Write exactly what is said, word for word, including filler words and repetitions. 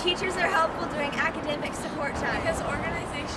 Teachers are helpful during academic support time. Because organization